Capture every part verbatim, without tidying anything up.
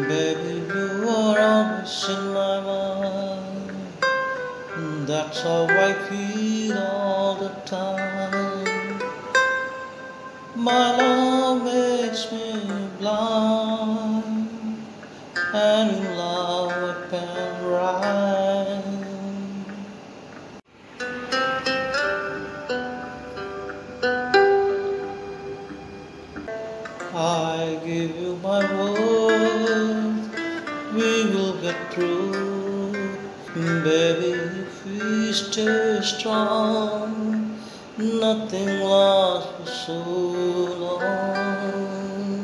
Baby, you are always in my mind. That's how I feel all the time. My love makes me blind, and in love I can rhyme. I give you my word, we will get through. Baby, if we stay strong, nothing lasts for so long.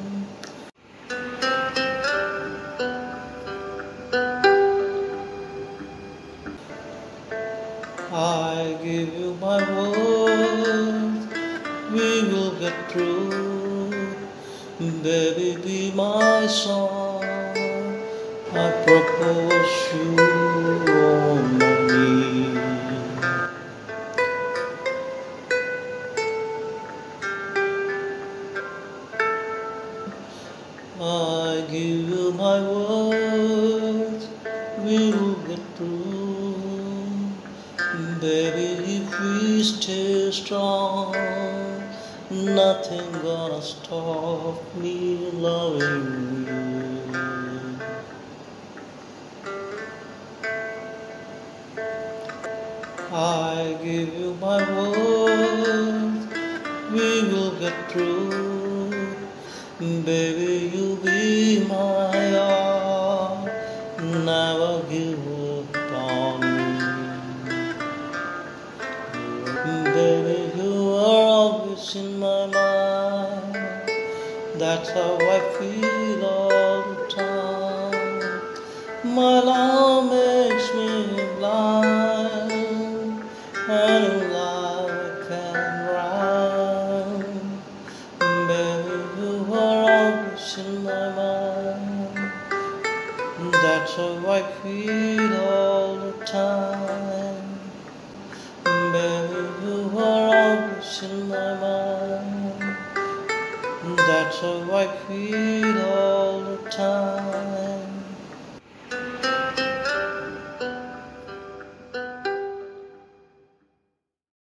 I give you my word, we will get through. Baby, be my song, I propose you on my knee. I give you my word, we will get through. Baby, if we stay strong, nothing gonna stop me loving you. I give you my word, we will get through. Baby, you be my all, never give up on me. Baby, you are always in my mind. That's how I feel all the time. My love makes me blind, and in love I can rhyme. Baby, you are always in my mind. That's how I feel all the time. Baby, you are always in my mind. That's how I feel all the time.